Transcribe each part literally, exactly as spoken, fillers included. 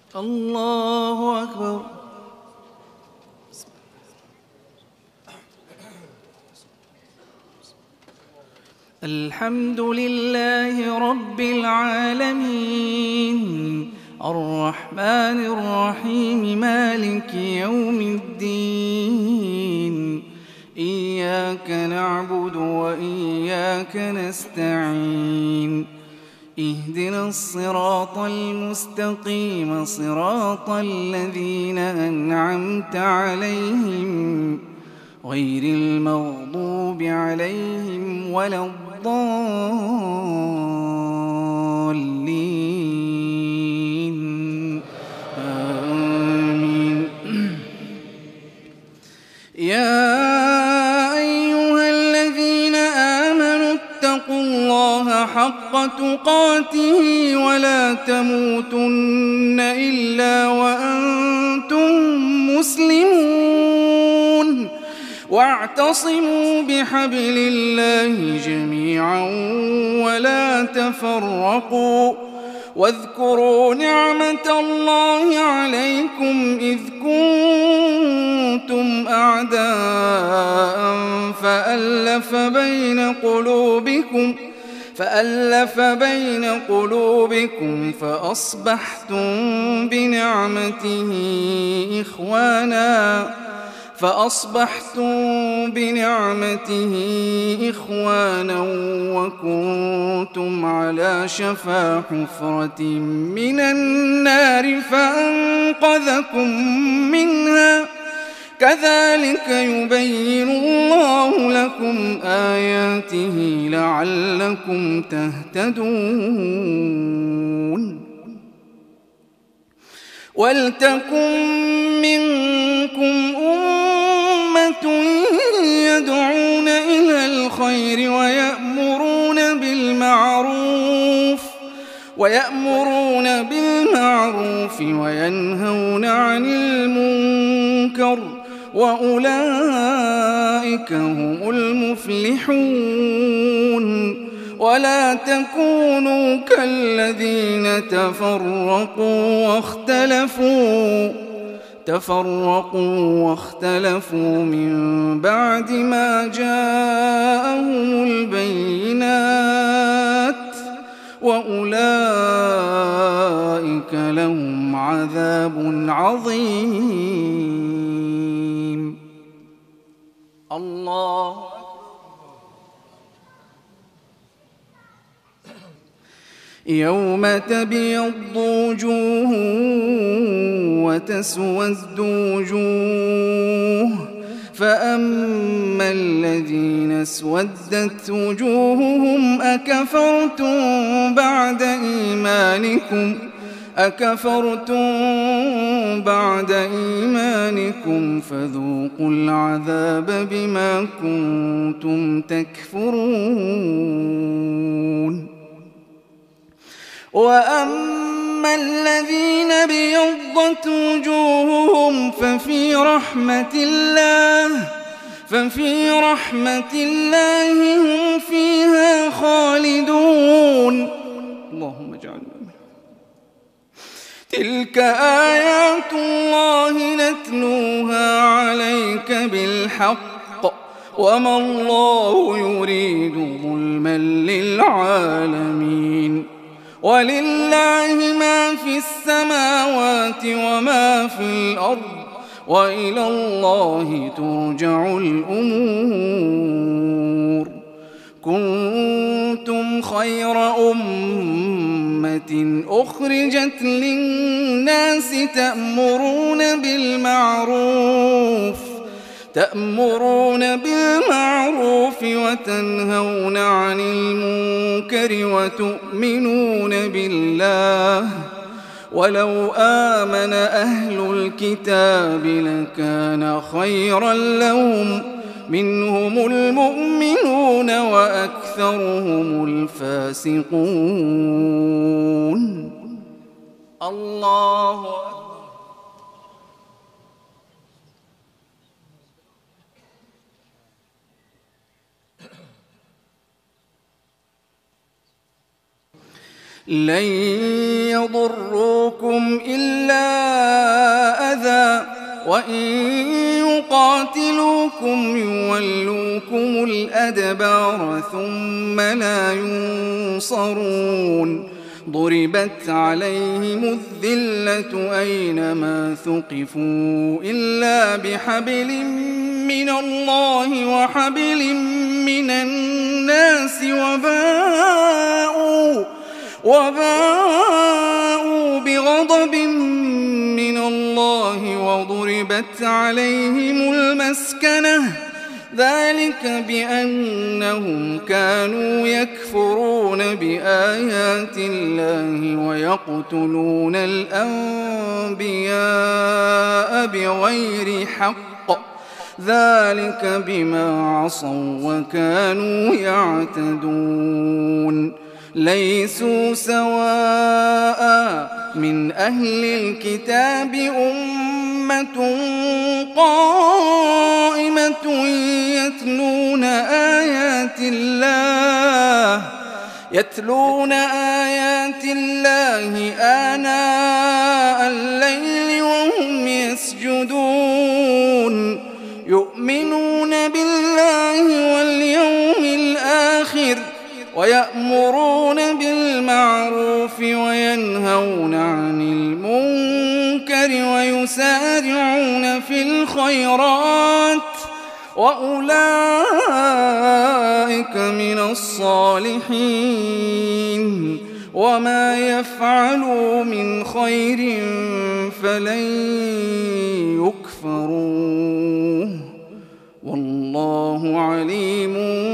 الله أكبر. الحمد لله رب العالمين الرحمن الرحيم مالك يوم الدين إياك نعبد وإياك نستعين اهدنا الصراط المستقيم صراط الذين أنعمت عليهم غير المغضوب عليهم ولا الضالين آمين. يا أيها الذين آمنوا اتقوا الله حق تقاته ولا تموتن إلا وأنتم مسلمون واعتصموا بحبل الله جميعا ولا تفرقوا واذكروا نعمة الله عليكم إذ كنتم أعداء فألف بين قلوبكم فألف بين قلوبكم فأصبحتم بنعمته إخوانا فأصبحتم بنعمته إخوانا وكنتم على شفا حفرة من النار فأنقذكم منها كذلك يبين الله لكم آياته لعلكم تهتدون. ولتكن منكم أمة يدعون إلى الخير ويأمرون بالمعروف ويأمرون بالمعروف وينهون عن المنكر وأولئك هم المفلحون. ولا تكونوا كالذين تفرقوا واختلفوا تفرقوا واختلفوا من بعد ما جاءهم البينات وأولئك لهم عذاب عظيم. الله يوم تبيض وجوه وتسود وجوه فأما الذين اسودت وجوههم أكفرتم بعد إيمانكم أكفرتم بعد إيمانكم فذوقوا العذاب بما كنتم تكفرون. وأما الذين ابيضت وجوههم ففي رحمة الله ففي رحمة الله هم فيها خالدون. اللهم اجعلنا منهم. تلك آيات الله نتلوها عليك بالحق وما الله يريد ظلما للعالمين. ولله ما في السماوات وما في الأرض وإلى الله ترجع الأمور. كنتم خير أمة أخرجت للناس تأمرون بالمعروف تأمرون بالمعروف وتنهون عن المنكر وتؤمنون بالله ولو آمن أهل الكتاب لكان خيرا لهم منهم المؤمنون وأكثرهم الفاسقون. الله أكبر. لن يضروكم إلا وإن يقاتلوكم يولوكم الأدبار ثم لا ينصرون ضربت عليهم الذلة أينما ثقفوا إلا بحبل من الله وحبل من الناس وباءوا, وباءوا بغضب من الله وضربت عليهم المسكنة ذلك بأنهم كانوا يكفرون بآيات الله ويقتلون الأنبياء بغير حق ذلك بما عصوا وكانوا يعتدون ليسوا سواء من أهل الكتاب أمة قائمة يتلون آيات الله يتلون آيات الله آناء الليل وهم يسجدون يؤمنون بالله واليوم الآخر ويأمرون بالمعروف وينهون عن المنكر ويسارعون في الخيرات وأولئك من الصالحين وما يفعلوا من خير فلن يكفروه والله عليم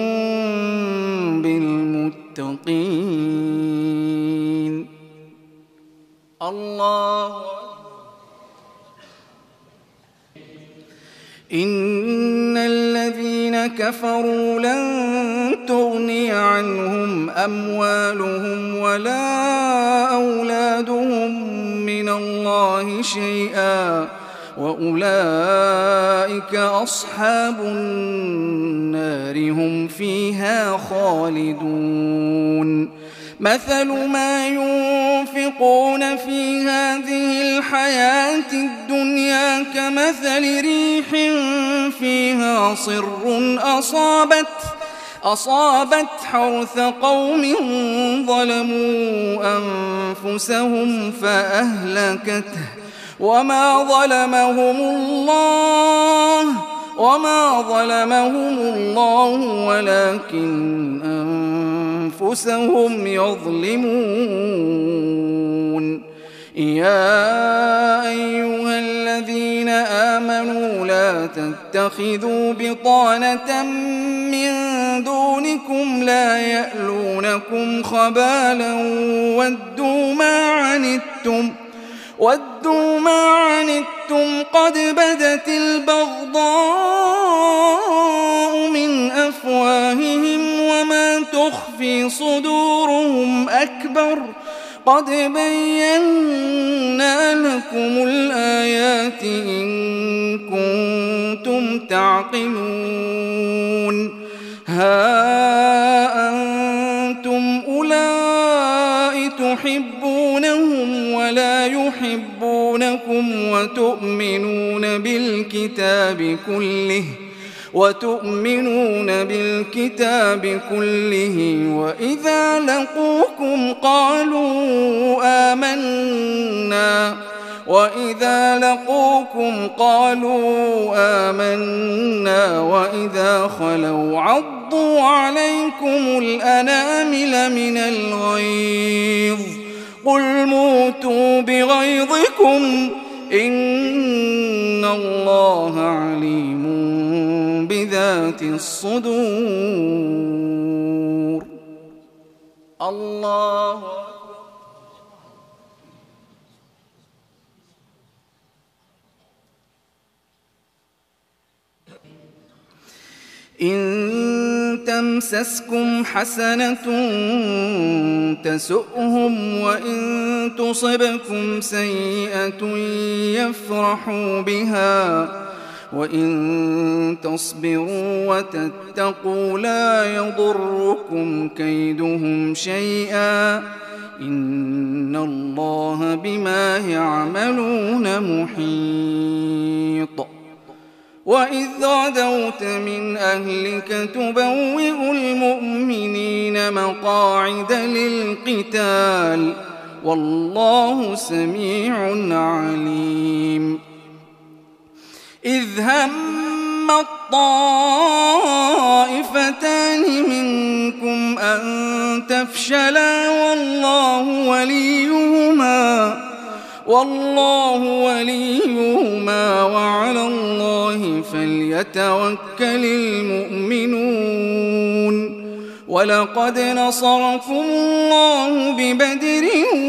بالمتقين. الله إن الذين كفروا لن تغني عنهم أموالهم ولا أولادهم من الله شيئا وأولئك أصحاب النار هم فيها خالدون مثل ما ينفقون في هذه الحياة الدنيا كمثل ريح فيها صر أصابت أصابت حرث قوم ظلموا أنفسهم فأهلكته وما ظلمهم الله وما ظلمهم الله ولكن أنفسهم يظلمون. يا أيها الذين آمنوا لا تتخذوا بطانة من دونكم لا يألونكم خبالا ودوا ما عنتم ودوا ما عنتم قد بدت البغضاء من أفواههم وما تخفي صدورهم أكبر قد بينا لكم الآيات إن كنتم تعقلون. ها أنتم أولئك تحبونهم ولا يحبونكم وتؤمنون بالكتاب كله وتؤمنون بالكتاب كله وإذا لقوكم قالوا آمنا وإذا لقوكم قالوا آمنا وإذا خلوا عضوا عليكم الأنامل من الغيظ قل موتوا بغيظكم إن الله عليم بذات الصدور. الله إن تمسسكم حسنة تسؤهم وإن تصبكم سيئة يفرحوا بها وإن تصبروا وتتقوا لا يضركم كيدهم شيئا إن الله بما يعملون محيط. وإذ غدوت من أهلك تبوئ المؤمنين مقاعد للقتال والله سميع عليم. إذ هم الطائفتان منكم أن تفشلا والله وليهما والله وليهما وعلى الله فليتوكل المؤمنون. ولقد نصركم الله ببدر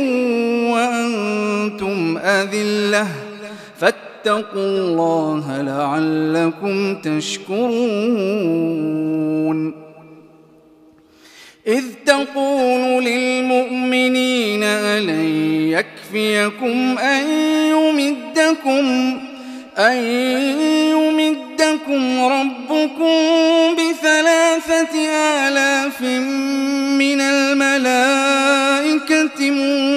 وأنتم أذلة فاتقوا الله لعلكم تشكرون. إذ تقول للمؤمنين ألن يكفيكم أن يمدكم أن يمدكم ربكم بثلاثة آلاف من الملائكة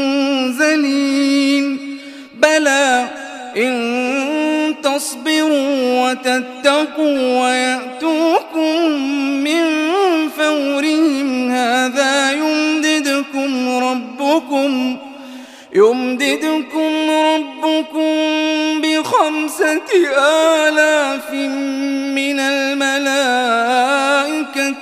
منزلين بلى إن تصبروا وتتقوا ويأتوكم من فورهم هذا يمددكم ربكم يمددكم ربكم بخمسة آلاف من الملائكة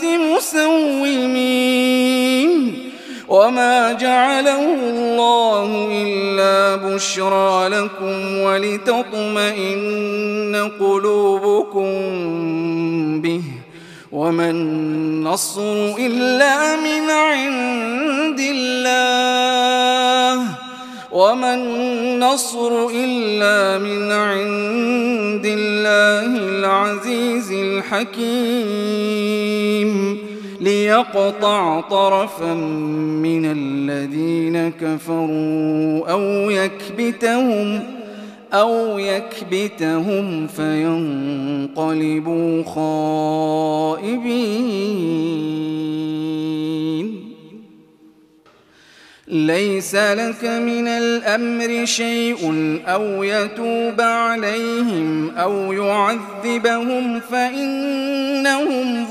مسومين. وما جعله الله إلا بشرى لكم ولتطمئن قلوبكم به وما النصر إلا من عند الله وما النصر إلا من عند الله العزيز الحكيم. ليقطع طرفا من الذين كفروا أو يكبتهم أو يكبتهم فينقلبوا خائبين. ليس لك من الأمر شيء أو يتوب عليهم أو يعذبهم فإنهم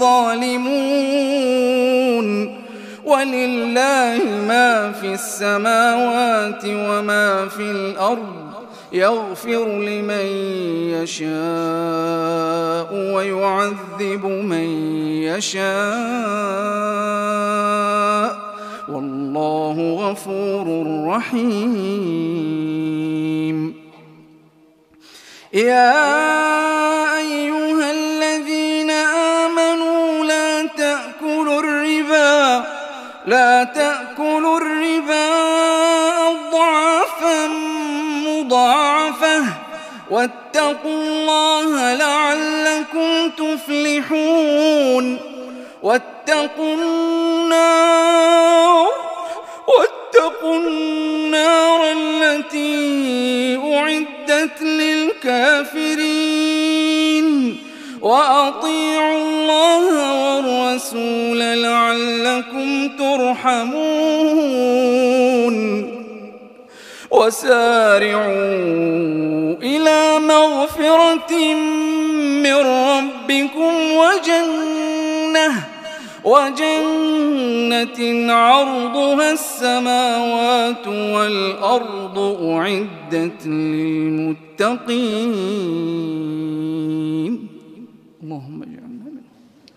ظالمون. ولله ما في السماوات وما في الأرض يغفر لمن يشاء ويعذب من يشاء والله غفور رحيم. يا أيها الذين آمنوا لا تأكلوا الربا لا تأكلوا الربا أضعافا مضاعفة واتقوا الله لعلكم تفلحون. واتقوا النار واتقوا النار التي أعدت للكافرين وأطيعوا الله والرسول لعلكم ترحمون. وسارعوا إلى مغفرة من ربكم وجنة وجنة عرضها السماوات والأرض أعدت للمتقين. اللهم اجعلنا منهم.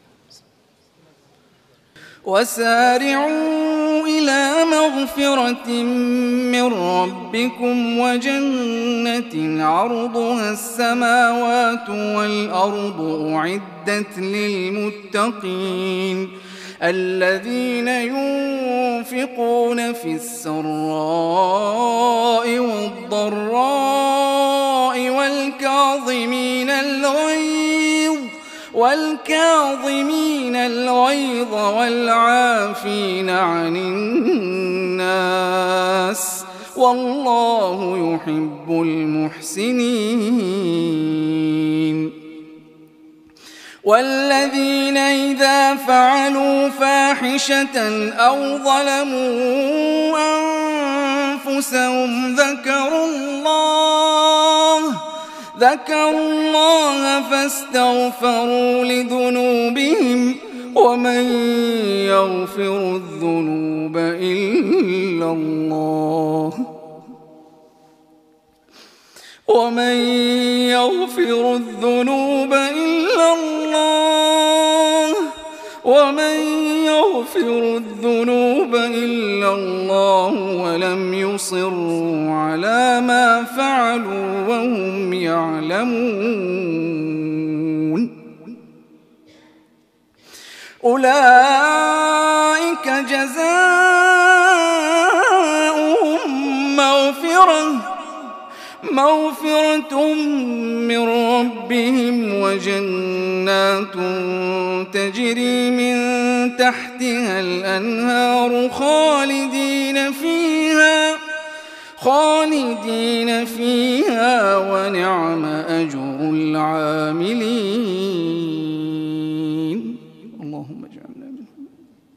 وسارعوا إلى مغفرة من ربكم وجنة عرضها السماوات والأرض أعدت للمتقين الذين ينفقون في السراء والضراء والكاظمين الغيظ والكاظمين الغيظ والعافين عن الناس والله يحب المحسنين. والذين إذا فعلوا فاحشة أو ظلموا أنفسهم ذكروا الله ذكروا الله فاستغفروا لذنوبهم ومن يغفر الذنوب إلا الله ومن يغفر الذنوب إلا الله ومن يغفر الذنوب إلا الله ولم يصروا على ما فعلوا وهم يعلمون أولئك جزاؤهم مغفرة مغفرة من ربهم وجنات تجري من تحتها الأنهار خالدين فيها خالدين فيها ونعم أجر العاملين. اللهم اجعلنا منهم.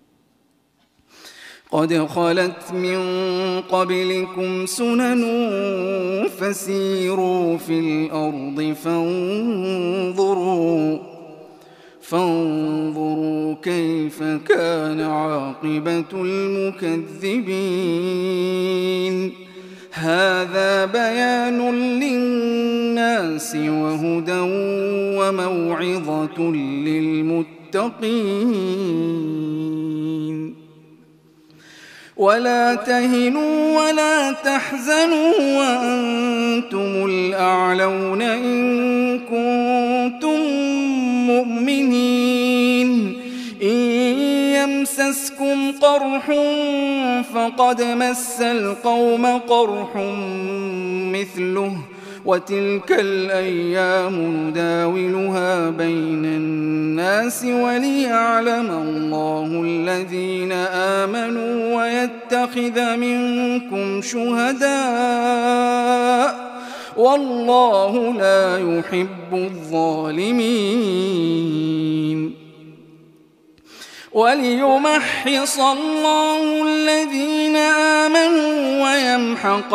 قد خلت من قبلكم سنن فسيروا في الأرض فانظروا فانظروا كيف كان عاقبة المكذبين. هذا بيان للناس وهدى وموعظة للمتقين. ولا تهنوا ولا تحزنوا وأنتم الأعلون إن كنتم مؤمنين. إن يمسسكم قرح فقد مس القوم قرح مثله وتلك الأيام نداولها بين الناس وليعلم الله الذين آمنوا ويتخذ منكم شهداء والله لا يحب الظالمين. وليمحص الله الذين آمنوا ويمحق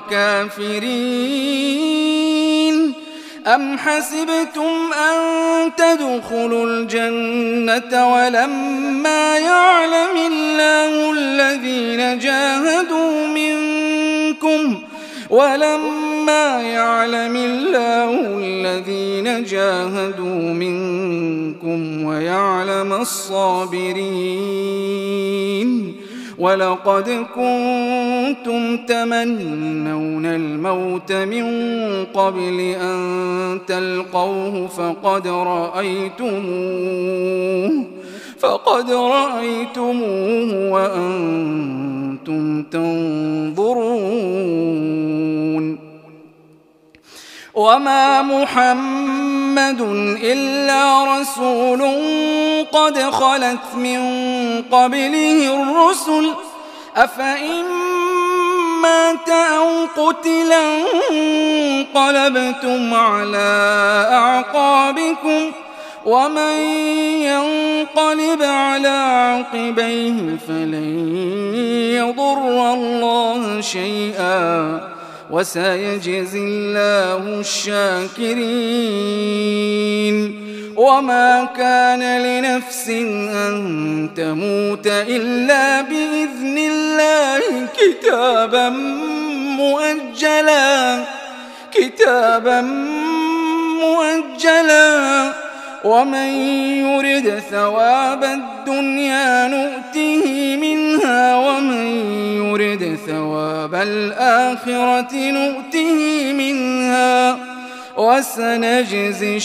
الكافرين. أم حسبتم أن تدخلوا الجنة ولما يعلم الله الذين جاهدوا منكم ولما يعلم الله الذين جاهدوا منكم ويعلم الصابرين. ولقد كنتم تمنون الموت من قبل أن تلقوه فقد رأيتموه فقد رأيتموه وأنتم تنظرون. وما محمد إلا رسول قد خلت من قبله الرسل أفإن مات أو قتلا انقلبتم على أعقابكم ومن ينقلب على عقبيه فلن يضر الله شيئا وسيجزي الله الشاكرين. وما كان لنفس أن تموت إلا بإذن الله كتابا مؤجلا كتابا مؤجلا ومن يرد ثواب الدنيا نؤته منها ومن يرد ثواب الآخرة نؤته منها وسنجزي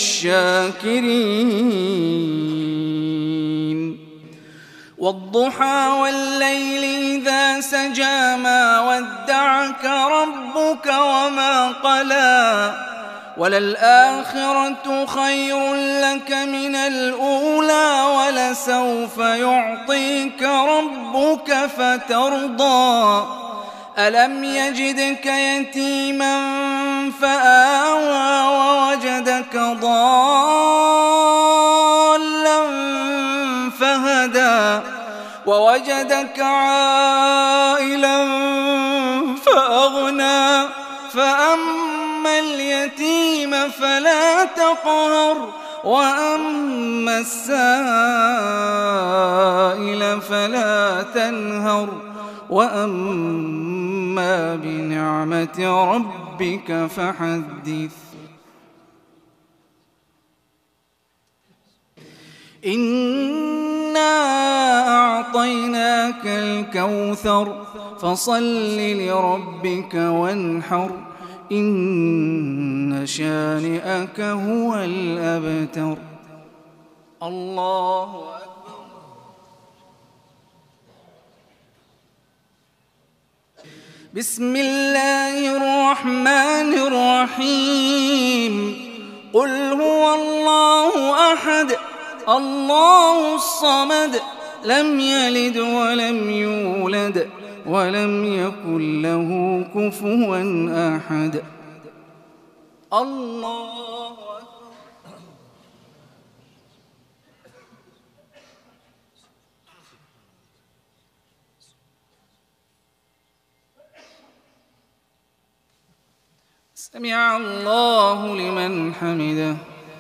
الشاكرين. والضحى والليل إذا سجى ما ودعك ربك وما قلى وللآخرة خير لك من الأولى ولسوف يعطيك ربك فترضى. ألم يجدك يتيما فآوى ووجدك ضالا ووجدك عائلا فأغنى فأما اليتيم فلا تقهر وأما السائل فلا تنهر وأما بنعمة ربك فحدث. إنا أعطيناك الكوثر فصل لربك وانحر إن شانئك هو الأبتر. الله أكبر. بسم الله الرحمن الرحيم. قل هو الله أحد الله الصمد لم يلد ولم يولد ولم يكن له كفوا أحد. الله أكبر. سمع الله لمن حمده.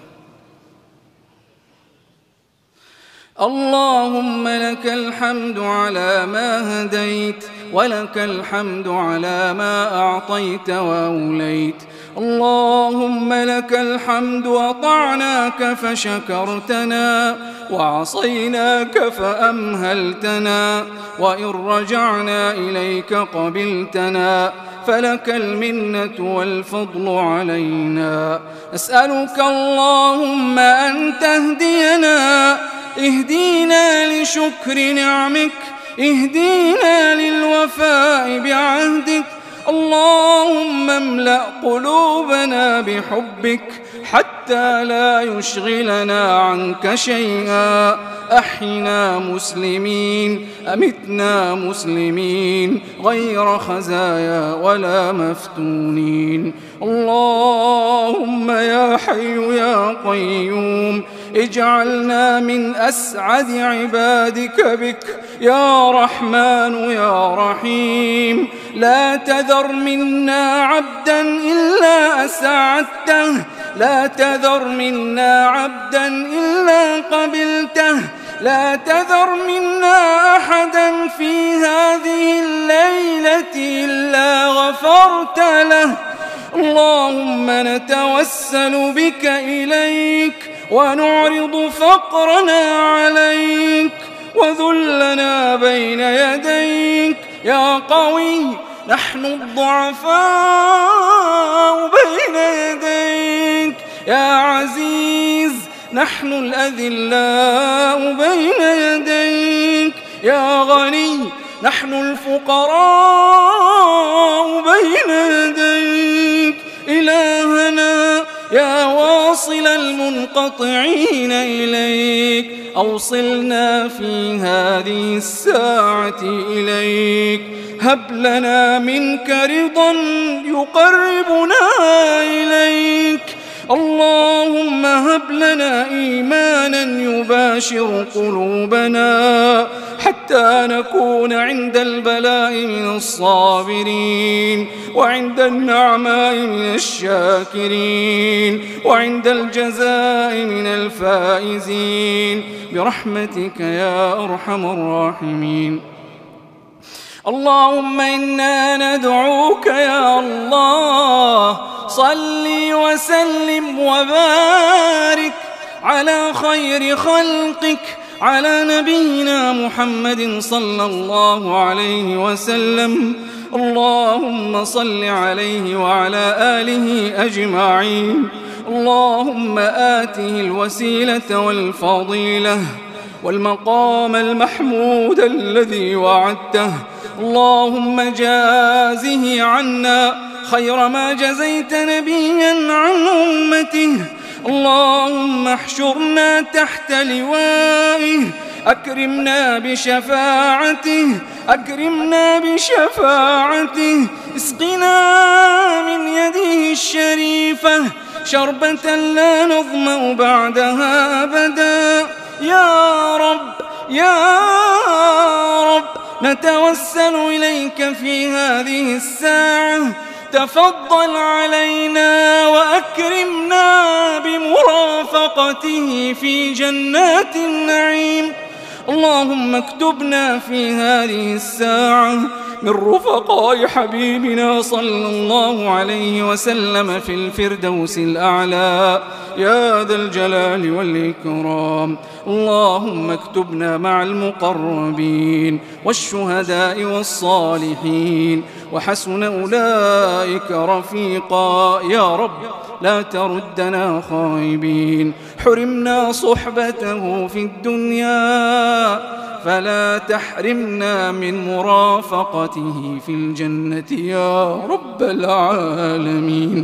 اللهم لك الحمد على ما هديت ولك الحمد على ما أعطيت وأوليت. اللهم لك الحمد أطعناك فشكرتنا وعصيناك فأمهلتنا وإن رجعنا إليك قبلتنا فلك المنة والفضل علينا. أسألك اللهم أن تهدينا اهدينا لشكر نعمك اهدينا للوفاء بعهدك. اللهم املأ قلوبنا بحبك حتى لا يشغلنا عنك شيئا. أحينا مسلمين أمتنا مسلمين غير خزايا ولا مفتونين. اللهم يا حي يا قيوم اجعلنا من أسعد عبادك بك يا رحمن يا رحيم. لا تذر منا عبدا إلا أسعدته لا تذر منا عبدا إلا قبلته لا تذر منا أحدا في هذه الليلة إلا غفرت له. اللهم نتوسل بك إليك ونعرض فقرنا عليك وذلنا بين يديك يا قوي. نحن الضعفاء بين يديك يا عزيز. نحن الأذلاء بين يديك يا غني. نحن الفقراء بين يديك إلهنا يا واصل المنقطعين إليك. أوصلنا في هذه الساعة إليك. هب لنا منك رضا يقربنا إليك. اللهم هب لنا إيمانا يباشر قلوبنا حتى نكون عند البلاء من الصابرين وعند النعماء من الشاكرين وعند الجزاء من الفائزين برحمتك يا أرحم الراحمين. اللهم إنا ندعوك يا الله صل وسلم وبارك على خير خلقك على نبينا محمد صلى الله عليه وسلم. اللهم صل عليه وعلى آله أجمعين. اللهم آته الوسيلة والفضيلة والمقام المحمود الذي وعدته. اللهم جازه عنا خير ما جزيت نبيا عن أمته. اللهم احشرنا تحت لوائه أكرمنا بشفاعته أكرمنا بشفاعته. اسقنا من يده الشريفة شربة لا نظمأ بعدها أبدا. يا رب يا رب نتوسل إليك في هذه الساعة، تفضل علينا وأكرمنا بمرافقته في جنات النعيم. اللهم اكتبنا في هذه الساعة من رفقاء حبيبنا صلى الله عليه وسلم في الفردوس الأعلى يا ذا الجلال والإكرام. اللهم اكتبنا مع المقربين والشهداء والصالحين وحسن أولئك رفيقا. يا رب لا تردنا خائبين، حرمنا صحبته في الدنيا فلا تحرمنا من مرافقته في الجنة يا رب العالمين.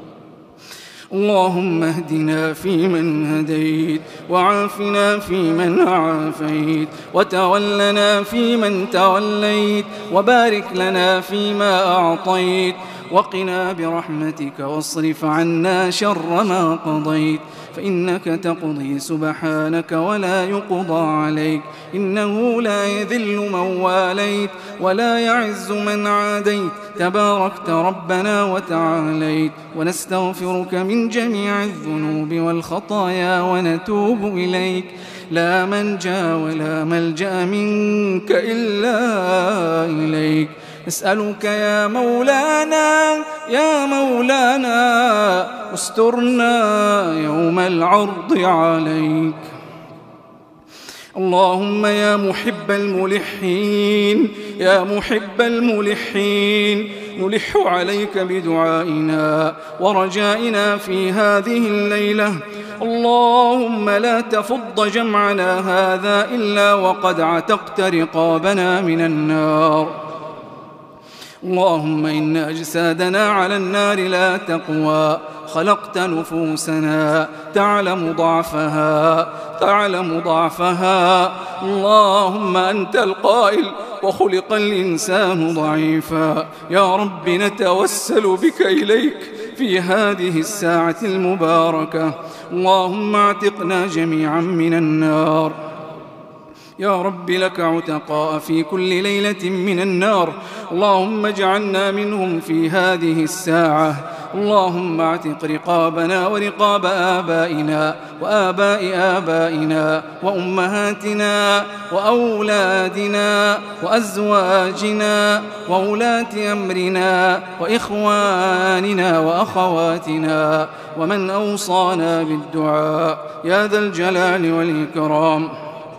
اللهم اهدنا فيمن هديت، وعافنا فيمن عافيت، وتولنا فيمن توليت، وبارك لنا فيما أعطيت، وقنا برحمتك واصرف عنا شر ما قضيت، فإنك تقضي سبحانك ولا يقضى عليك، إنه لا يذل من واليت ولا يعز من عاديت، تباركت ربنا وتعاليت. ونستغفرك من جميع الذنوب والخطايا ونتوب إليك، لا منجا ولا ملجأ منك إلا إليك. نسألك يا مولانا يا مولانا استرنا يوم العرض عليك. اللهم يا محب الملحين يا محب الملحين نلح عليك بدعائنا ورجائنا في هذه الليلة. اللهم لا تفض جمعنا هذا إلا وقد عتقت رقابنا من النار. اللهم إن أجسادنا على النار لا تقوى، خلقت نفوسنا تعلم ضعفها تعلم ضعفها. اللهم أنت القائل وخلق الإنسان ضعيفا. يا رب نتوسل بك إليك في هذه الساعة المباركة. اللهم اعتقنا جميعا من النار. يا رب لك عتقاء في كل ليلة من النار، اللهم اجعلنا منهم في هذه الساعة. اللهم اعتق رقابنا ورقاب آبائنا وآباء آبائنا وأمهاتنا وأولادنا وأزواجنا وولاة أمرنا وإخواننا وأخواتنا ومن أوصانا بالدعاء يا ذا الجلال والإكرام.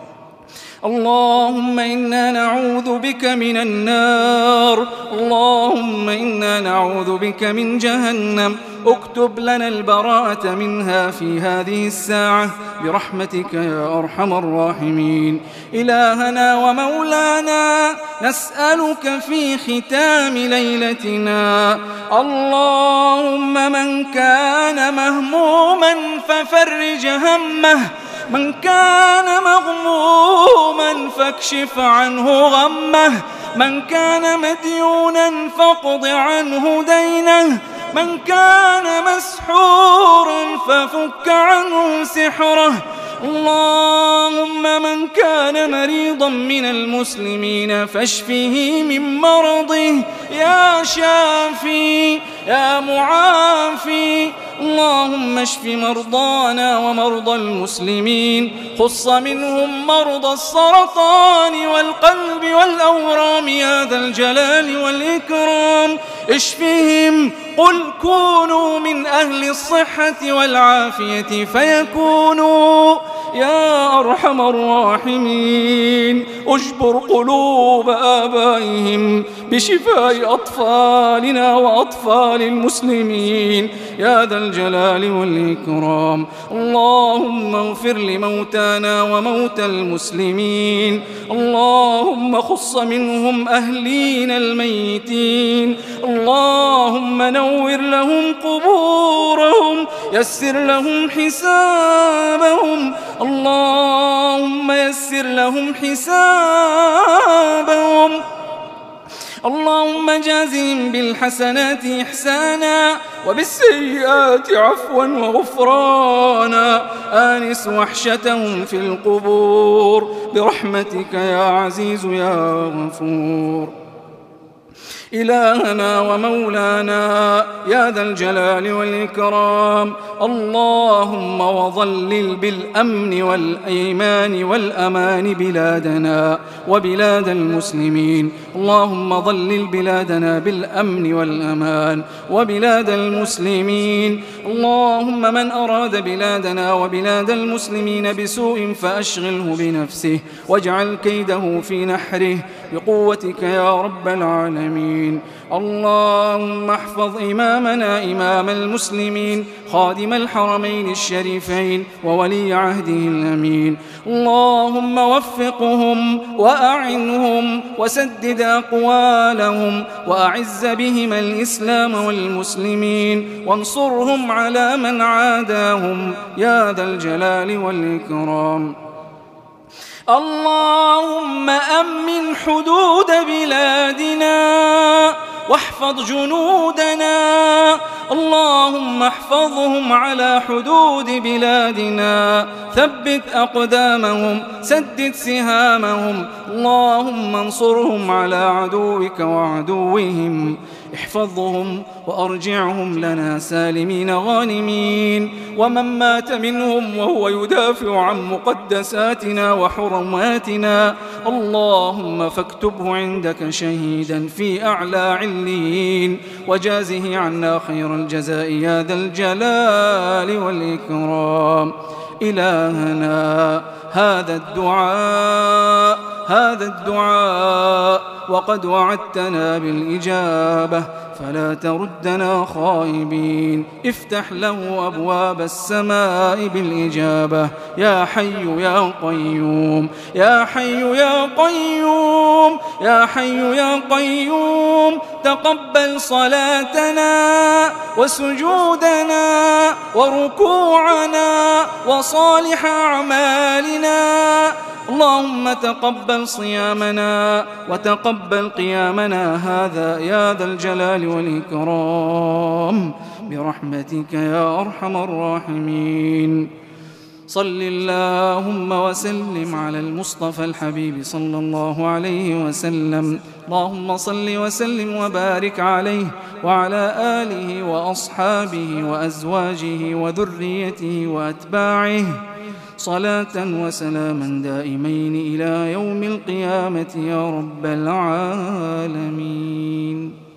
اللهم إنا نعوذ بك من النار، اللهم إنا نعوذ بك من جهنم. اكتب لنا البراءة منها في هذه الساعة برحمتك يا أرحم الراحمين. إلهنا ومولانا نسألك في ختام ليلتنا، اللهم من كان مهموما ففرج همه، من كان مغموما فاكشف عنه غمه، من كان مديونا فاقض عنه دينه، من كان مسحورا ففك عنه سحره. اللهم من كان مريضا من المسلمين فاشفه من مرضه يا شافي يا معافي. اللهم اشف مرضانا ومرضى المسلمين، خص منهم مرضى السرطان والقلب والأورام يا ذا الجلال والإكرام. اشفهم، قل كونوا من أهل الصحة والعافية فيكونوا يا أرحم الراحمين. اجبر قلوب آبائهم بشفاء أطفالنا وأطفال المسلمين يا ذا الجلال والإكرام. اللهم اغفر لموتانا وموتى المسلمين، اللهم خص منهم أهلين الميتين، اللهم نور لهم قبورهم، يسر لهم حسابهم، اللهم يسر لهم حسابهم. اللهم جازهم بالحسنات إحسانا وبالسيئات عفوا وغفرانا، آنس وحشتهم في القبور برحمتك يا عزيز يا غفور. إلهنا ومولانا يا ذا الجلال والإكرام، اللهم وظلل بالأمن والإيمان والأمان بلادنا وبلاد المسلمين، اللهم ظلل بلادنا بالأمن والأمان وبلاد المسلمين. اللهم من أراد بلادنا وبلاد المسلمين بسوء فأشغله بنفسه واجعل كيده في نحره بقوتك يا رب العالمين. اللهم احفظ إمامنا إمام المسلمين خادم الحرمين الشريفين وولي عهده الأمين، اللهم وفقهم وأعنهم وسدد أقوالهم وأعز بهم الإسلام والمسلمين وانصرهم على من عاداهم يا ذا الجلال والإكرام. اللهم أمن حدود بلادنا واحفظ جنودنا، اللهم احفظهم على حدود بلادنا، ثبت أقدامهم، سدد سهامهم، اللهم انصرهم على عدوك وعدوهم، احفظهم وأرجعهم لنا سالمين غانمين. ومن مات منهم وهو يدافع عن مقدساتنا وحرماتنا اللهم فاكتبه عندك شهيدا في أعلى عليين وجازه عنا خير الجزاء يا ذا الجلال والإكرام. إلهنا هذا الدعاء هذا الدعاء وقد وعدتنا بالإجابة فلا تردنا خائبين، افتح له أبواب السماء بالإجابة يا حي يا قيوم يا حي يا قيوم يا حي يا قيوم. تقبل صلاتنا وسجودنا وركوعنا وصالح أعمالنا، اللهم تقبل صيامنا وتقبل قيامنا هذا يا ذا الجلال والإكرام برحمتك يا أرحم الراحمين. صل اللهم وسلم على المصطفى الحبيب صلى الله عليه وسلم، اللهم صل وسلم وبارك عليه وعلى آله وأصحابه وأزواجه وذريته وأتباعه صلاة وسلاما دائمين إلى يوم القيامة يا رب العالمين.